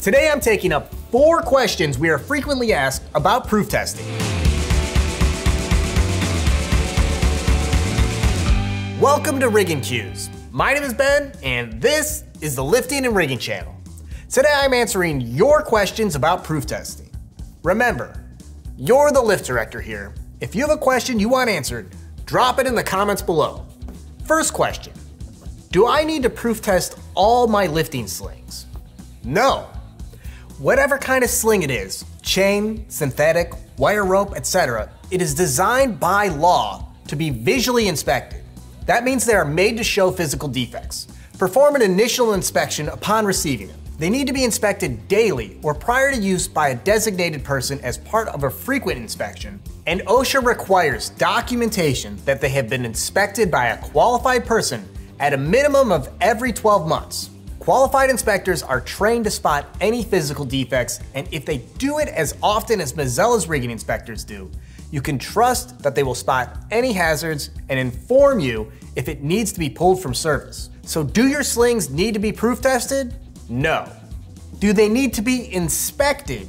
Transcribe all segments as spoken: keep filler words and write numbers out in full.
Today I'm taking up four questions we are frequently asked about proof testing. Welcome to Rigging Cues. My name is Ben, and this is the Lifting and Rigging channel. Today I'm answering your questions about proof testing. Remember, you're the lift director here. If you have a question you want answered, drop it in the comments below. First question, do I need to proof test all my lifting slings? No. Whatever kind of sling it is, chain, synthetic, wire rope, et cetera, it is designed by law to be visually inspected. That means they are made to show physical defects. Perform an initial inspection upon receiving them. They need to be inspected daily or prior to use by a designated person as part of a frequent inspection, and OSHA requires documentation that they have been inspected by a qualified person at a minimum of every twelve months. Qualified inspectors are trained to spot any physical defects, and if they do it as often as Mazella's rigging inspectors do, you can trust that they will spot any hazards and inform you if it needs to be pulled from service. So do your slings need to be proof tested? No. Do they need to be inspected?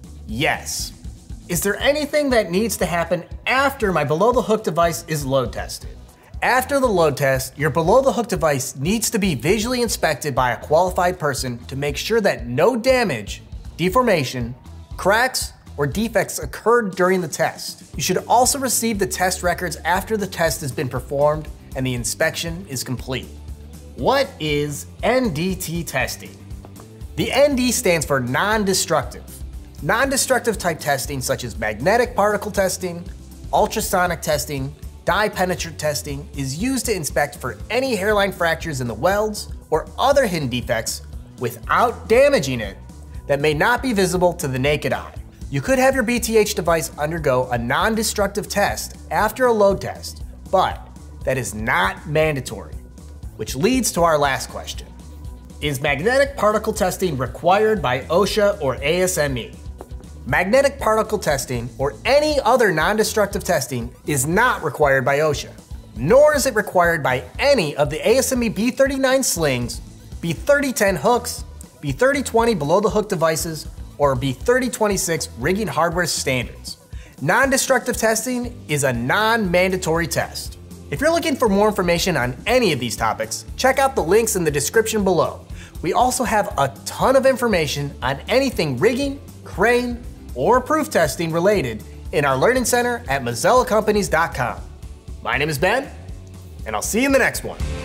Yes. Is there anything that needs to happen after my below the hook device is load tested? After the load test, your below the hook device needs to be visually inspected by a qualified person to make sure that no damage, deformation, cracks, or defects occurred during the test. You should also receive the test records after the test has been performed and the inspection is complete. What is N D T testing? The N D stands for non-destructive. Non-destructive type testing such as magnetic particle testing, ultrasonic testing, dye penetrant testing is used to inspect for any hairline fractures in the welds or other hidden defects without damaging it that may not be visible to the naked eye. You could have your B T H device undergo a non-destructive test after a load test, but that is not mandatory, which leads to our last question. Is magnetic particle testing required by OSHA or A S M E? Magnetic particle testing or any other non-destructive testing is not required by OSHA, nor is it required by any of the A S M E B thirty-nine slings, B thirty ten hooks, B thirty twenty below the hook devices, or B thirty twenty-six rigging hardware standards. Non-destructive testing is a non-mandatory test. If you're looking for more information on any of these topics, check out the links in the description below. We also have a ton of information on anything rigging, crane, or proof testing related in our learning center at Mazella Companies dot com. My name is Ben, and I'll see you in the next one.